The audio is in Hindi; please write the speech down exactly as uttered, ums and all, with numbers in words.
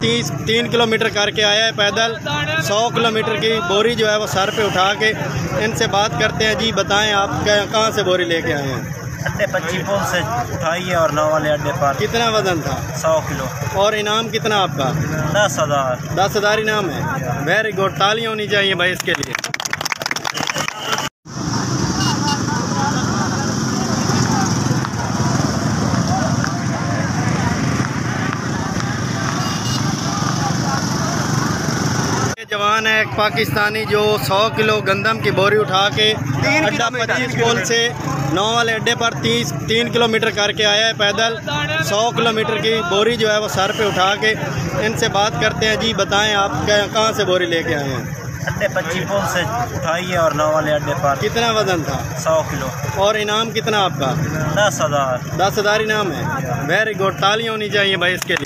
तीस तीन किलोमीटर करके आया है पैदल। सौ किलोमीटर की बोरी जो है वो सर पे उठा के। इनसे बात करते हैं। जी बताएं, आप कहाँ से बोरी लेके आए हैं? अड्डे पच्ची पुल से उठाई है और नौ वाले अड्डे पर। कितना वजन था? सौ किलो। और इनाम कितना आपका? दस हजार दस हजार इनाम है। वेरी गुड, तालियां होनी चाहिए भाई इसके लिए। जवान है एक पाकिस्तानी जो सौ किलो गंदम की बोरी उठा के अड्डा पच्चीस पुल से नौ वाले अड्डे पर तीस तीन किलोमीटर करके आया है पैदल। सौ किलोमीटर की बोरी जो है वो सर पे उठा के। इनसे बात करते हैं। जी बताएं, आप कहाँ से बोरी लेके आए हैं? अड्डे पच्ची पुल से उठाई है और नौ वाले अड्डे पर। कितना वजन था? सौ किलो। और इनाम कितना आपका? दस हजार दस हजार इनाम है। वेरी गुड, तालियां होनी चाहिए भाई इसके लिए।